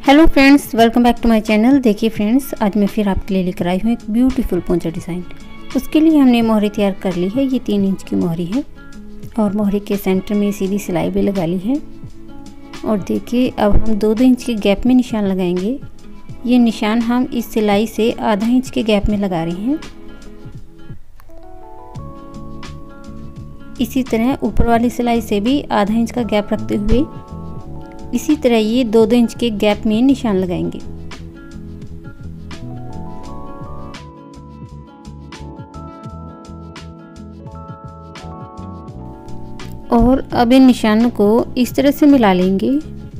Hello friends, welcome back to my channel. देखिए friends, आज मैं फिर आपके लिए लेकर आई हूँ एक ब्यूटीफुल पोंचा डिज़ाइन। उसके लिए हमने मोहरी तैयार कर ली है। ये 3 इंच की मोहरी है और मोहरी के सेंटर में सीधी सिलाई भी लगा ली है। और देखिए, अब हम 2-2 इंच के गैप में निशान लगाएंगे। ये निशान हम इस सिलाई से आधा इंच के गैप में लगा रहे हैं। इसी तरह ऊपर वाली सिलाई से भी आधा इंच का गैप रखते हुए इसी तरह ये 2-2 इंच के गैप में निशान लगाएंगे। और अब इन निशानों को इस तरह से मिला लेंगे।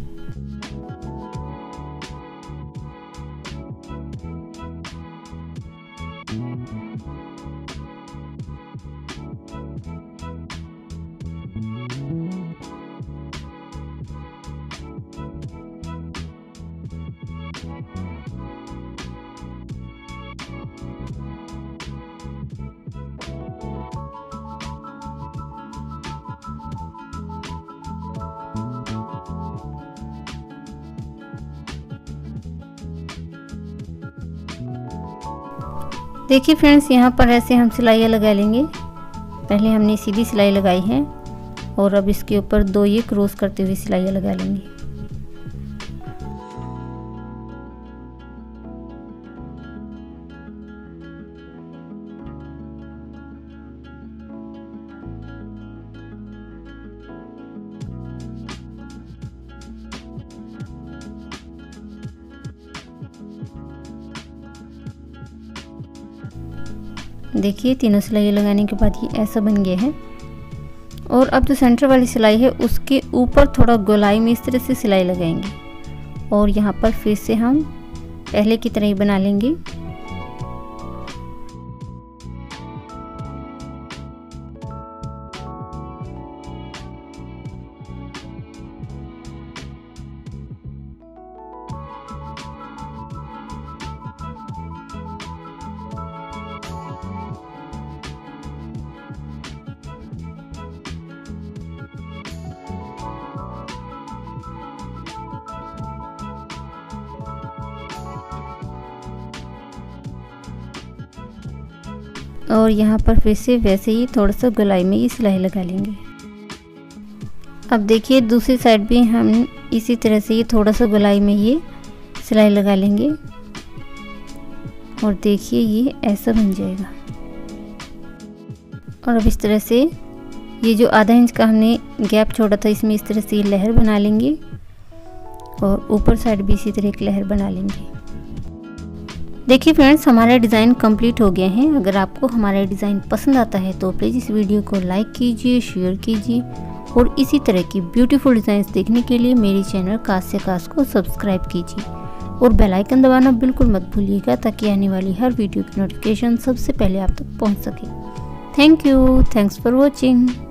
देखिए फ्रेंड्स, यहाँ पर ऐसे हम सिलाइयाँ लगा लेंगे। पहले हमने सीधी सिलाई लगाई है और अब इसके ऊपर 2 ये क्रॉस करते हुए सिलाइयाँ लगा लेंगे। देखिए, तीनों सिलाई लगाने के बाद ये ऐसा बन गया है। और अब जो सेंटर वाली सिलाई है उसके ऊपर थोड़ा गोलाई में इस तरह से सिलाई लगाएंगे और यहाँ पर फिर से हम पहले की तरह ही बना लेंगे। और यहाँ पर फिर से वैसे ही थोड़ा सा गोलाई में ये सिलाई लगा लेंगे। अब देखिए, दूसरी साइड भी हम इसी तरह से ये थोड़ा सा गोलाई में ये सिलाई लगा लेंगे और देखिए ये ऐसा बन जाएगा। और अब इस तरह से ये जो आधा इंच का हमने गैप छोड़ा था इसमें इस तरह से ये लहर बना लेंगे और ऊपर साइड भी इसी तरह एक लहर बना लेंगे। देखिए फ्रेंड्स, हमारा डिज़ाइन कंप्लीट हो गया है। अगर आपको हमारा डिज़ाइन पसंद आता है तो प्लीज़ इस वीडियो को लाइक कीजिए, शेयर कीजिए और इसी तरह की ब्यूटीफुल डिज़ाइंस देखने के लिए मेरे चैनल काश से काश को सब्सक्राइब कीजिए और बेल आइकन दबाना बिल्कुल मत भूलिएगा ताकि आने वाली हर वीडियो की नोटिफिकेशन सबसे पहले आप तक पहुंच सके। Thank you, thanks for watching.